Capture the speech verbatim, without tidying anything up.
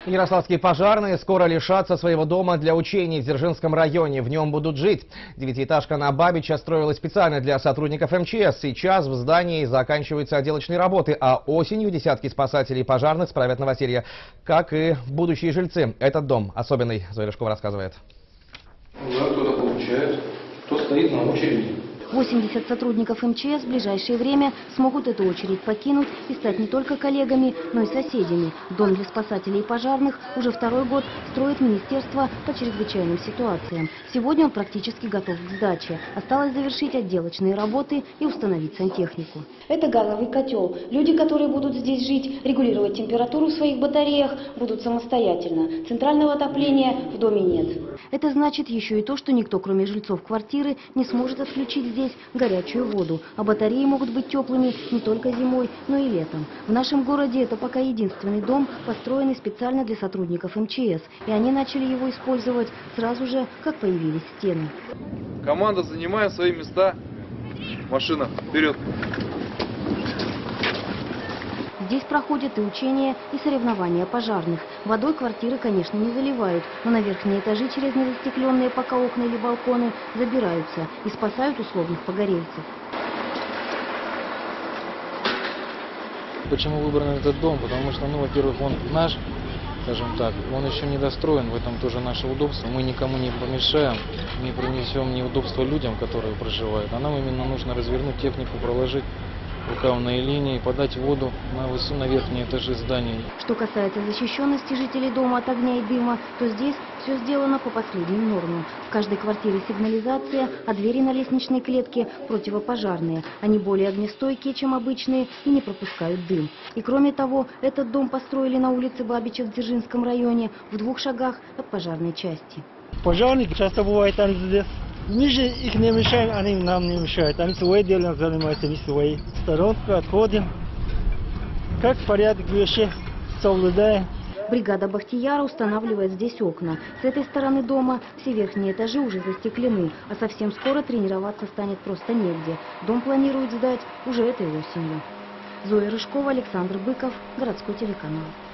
Ярославские пожарные скоро лишатся своего дома для учений в Дзержинском районе. В нем будут жить. Девятиэтажка на Бабича строилась специально для сотрудников эм че эс. Сейчас в здании заканчиваются отделочные работы, а осенью десятки спасателей и пожарных справят новоселье, как и будущие жильцы. Этот дом особенный, Зоя Рыжкова рассказывает. Да, кто-то получает, кто стоит на очереди. восемьдесят сотрудников эм че эс в ближайшее время смогут эту очередь покинуть и стать не только коллегами, но и соседями. Дом для спасателей и пожарных уже второй год строит Министерство по чрезвычайным ситуациям. Сегодня он практически готов к сдаче. Осталось завершить отделочные работы и установить сантехнику. Это газовый котел. Люди, которые будут здесь жить, регулировать температуру в своих батареях будут самостоятельно. Центрального отопления в доме нет. Это значит еще и то, что никто, кроме жильцов квартиры, не сможет отключить здесь горячую воду, а батареи могут быть теплыми не только зимой, но и летом. В нашем городе это пока единственный дом, построенный специально для сотрудников эм че эс, и они начали его использовать сразу же, как появились стены. Команда занимает свои места. Машина, вперед! Здесь проходят и учения, и соревнования пожарных. Водой квартиры, конечно, не заливают, но на верхние этажи через незастекленные пока окна или балконы забираются и спасают условных погорельцев. Почему выбран этот дом? Потому что, ну, во-первых, он наш, скажем так, он еще не достроен, в этом тоже наше удобство. Мы никому не помешаем, не принесем неудобства людям, которые проживают. А нам именно нужно развернуть технику, проложить рукавные линии, подать воду на, высу, на верхние этажи зданий. Что касается защищенности жителей дома от огня и дыма, то здесь все сделано по последним нормам. В каждой квартире сигнализация, а двери на лестничной клетке противопожарные. Они более огнестойкие, чем обычные, и не пропускают дым. И кроме того, этот дом построили на улице Бабича в Дзержинском районе, в двух шагах от пожарной части. Пожарники часто бывают они здесь. Мы же их не мешаем, они нам не мешают. Они свои дела занимаются, мы свои. Сторонку отходим. Как порядок вещи соблюдаем. Бригада Бахтияра устанавливает здесь окна. С этой стороны дома все верхние этажи уже застеклены, а совсем скоро тренироваться станет просто негде. Дом планируют сдать уже этой осенью. Зоя Рыжкова, Александр Быков, городской телеканал.